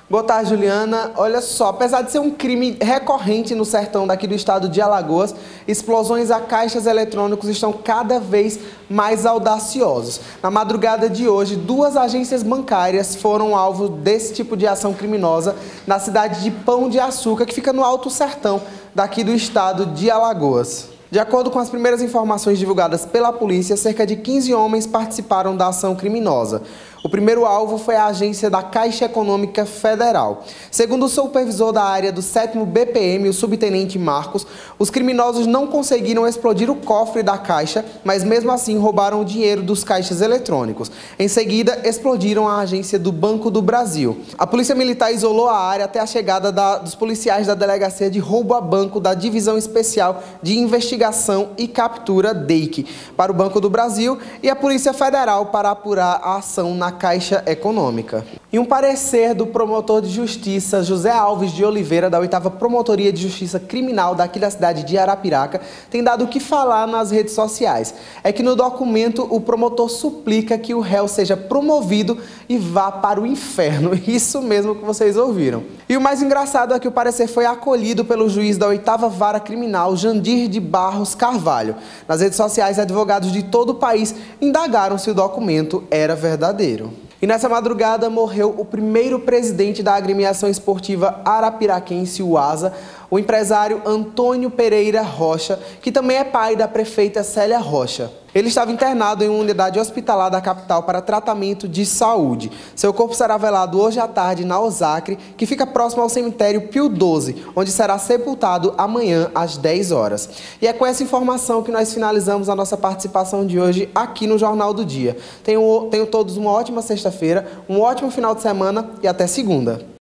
Boa tarde, Juliana. Olha só, apesar de ser um crime recorrente no sertão daqui do estado de Alagoas, explosões a caixas eletrônicos estão cada vez mais audaciosos. Na madrugada de hoje, 2 agências bancárias foram alvo desse tipo de ação criminosa na cidade de Pão de Açúcar, que fica no Alto Sertão daqui do estado de Alagoas. De acordo com as primeiras informações divulgadas pela polícia, cerca de 15 homens participaram da ação criminosa. O primeiro alvo foi a agência da Caixa Econômica Federal. Segundo o supervisor da área do 7º BPM, o subtenente Marcos, os criminosos não conseguiram explodir o cofre da Caixa, mas mesmo assim roubaram o dinheiro dos caixas eletrônicos. Em seguida, explodiram a agência do Banco do Brasil. A Polícia Militar isolou a área até a chegada dos policiais da Delegacia de Roubo a Banco da Divisão Especial de Investigação e Captura, DEIC, para o Banco do Brasil e a Polícia Federal para apurar a ação na Caixa Econômica. Em um parecer do promotor de justiça José Alves de Oliveira, da 8ª Promotoria de Justiça Criminal daqui da cidade de Arapiraca, tem dado o que falar nas redes sociais. É que no documento o promotor suplica que o réu seja promovido e vá para o inferno. Isso mesmo que vocês ouviram. E o mais engraçado é que o parecer foi acolhido pelo juiz da 8ª Vara Criminal, Jandir de Barros Carvalho. Nas redes sociais, advogados de todo o país indagaram se o documento era verdadeiro. E nessa madrugada morreu o primeiro presidente da agremiação esportiva arapiraquense, o ASA, o empresário Antônio Pereira Rocha, que também é pai da prefeita Célia Rocha. Ele estava internado em uma unidade hospitalar da capital para tratamento de saúde. Seu corpo será velado hoje à tarde na Osacre, que fica próximo ao cemitério Pio XII, onde será sepultado amanhã às 10 horas. E é com essa informação que nós finalizamos a nossa participação de hoje aqui no Jornal do Dia. Tenham todos uma ótima sexta-feira, um ótimo final de semana e até segunda.